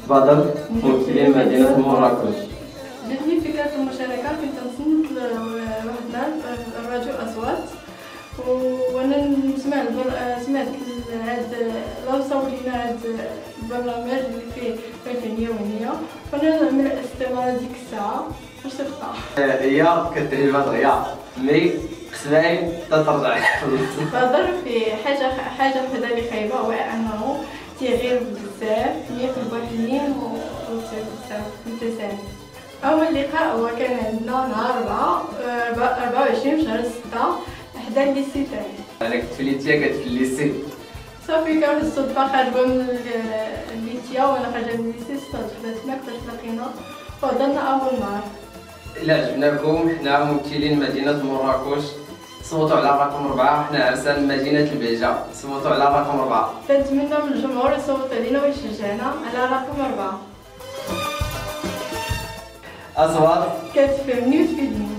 تفضل ممثلين مدينة مراكش. جاتني فكرة المشاركة، كنت نصنت لوحدنا الراديو أصوات، وانا سمعت هاد الله صور لينا هاد البرنامج اللي فيه فنية يومية، وانا نعمل الاستمارة ديك الساعة باش تبقى. هي كتعجبها دغيا مي خصني ترجع تهضر في حاجة وحدة اللي خايبة، هو أنه تيغير بزاف في البوحدين بزاف متسامح. أول لقاء هو كان عندنا نهار 24 شهر 6 حدا الليسي تاعي. أنا كنت في ليتيا، كانت في الليسي. صافي كان بالصدفة خارجة من ليتيا وأنا خارجة من الليسي، استضفتنا كتر تلاقينا وهضرنا أول نهار. إلا عجبناكم حنا ممثلين مدينة مراكش صوتوا على الرقم 4، حنا عرسان مدينة البهجة صوتوا على الرقم 4. كنتمنى من الجمهور يصوت علينا ويشجعنا على رقم 4. أصوات كتفهمني وتفيدني.